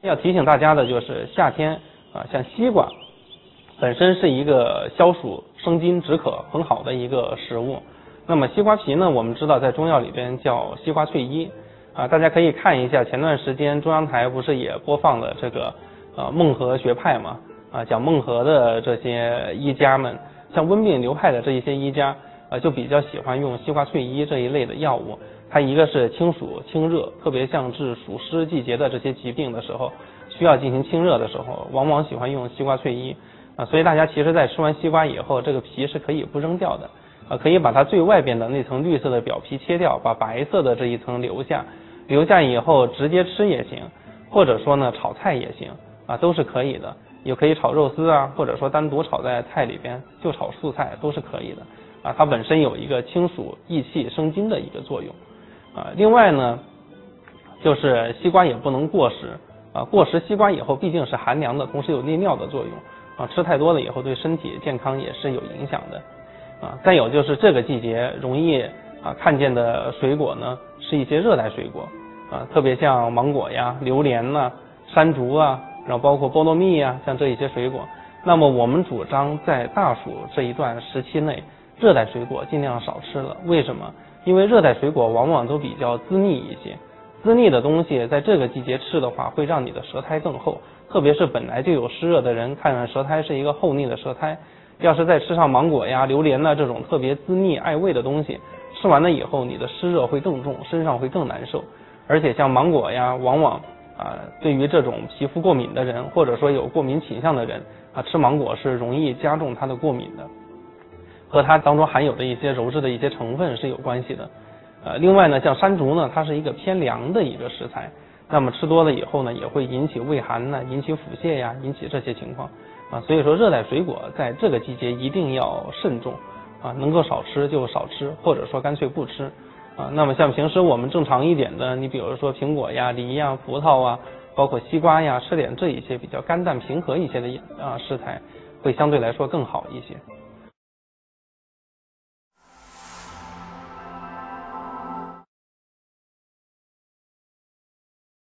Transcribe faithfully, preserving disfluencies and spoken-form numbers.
要提醒大家的就是夏天啊，像西瓜本身是一个消暑生津止渴很好的一个食物。那么西瓜皮呢，我们知道在中药里边叫西瓜翠衣啊，大家可以看一下，前段时间中央台不是也播放了这个呃孟和学派嘛啊，讲孟和的这些医家们，像温病流派的这一些医家啊，就比较喜欢用西瓜翠衣这一类的药物。它一个是清暑清热，特别像治暑湿季节的这些疾病的时候，需要进行清热的时候，往往喜欢用西瓜翠衣啊。所以大家其实在吃完西瓜以后，这个皮是可以不扔掉的啊，可以把它最外边的那层绿色的表皮切掉，把白色的这一层留下，留下以后直接吃也行，或者说呢炒菜也行啊，都是可以的，也可以炒肉丝啊，或者说单独炒在菜里边就炒素菜都是可以的啊。它本身有一个清暑益气生津的一个作用。啊，另外呢，就是西瓜也不能过食啊，过食西瓜以后毕竟是寒凉的，同时有利尿的作用啊，吃太多了以后对身体健康也是有影响的啊。再有就是这个季节容易啊看见的水果呢，是一些热带水果啊，特别像芒果呀、榴莲呐、山竹啊，然后包括菠萝蜜呀，像这一些水果。那么我们主张在大暑这一段时期内，热带水果尽量少吃了。为什么？因为热带水果往往都比较滋腻一些，滋腻的东西在这个季节吃的话，会让你的舌苔更厚，特别是本来就有湿热的人，看上舌苔是一个厚腻的舌苔，要是再吃上芒果呀、榴莲呐这种特别滋腻爱味的东西，吃完了以后，你的湿热会更重，身上会更难受。而且像芒果呀，往往啊，对于这种皮肤过敏的人，或者说有过敏倾向的人啊，吃芒果是容易加重它的过敏的。和它当中含有的一些鞣质的一些成分是有关系的，呃，另外呢，像山竹呢，它是一个偏凉的一个食材，那么吃多了以后呢，也会引起胃寒呢，引起腹泻呀，引起这些情况啊，所以说热带水果在这个季节一定要慎重啊，能够少吃就少吃，或者说干脆不吃啊。那么像平时我们正常一点的，你比如说苹果呀、梨呀、葡萄啊，包括西瓜呀，吃点这一些比较甘淡平和一些的啊食材，会相对来说更好一些。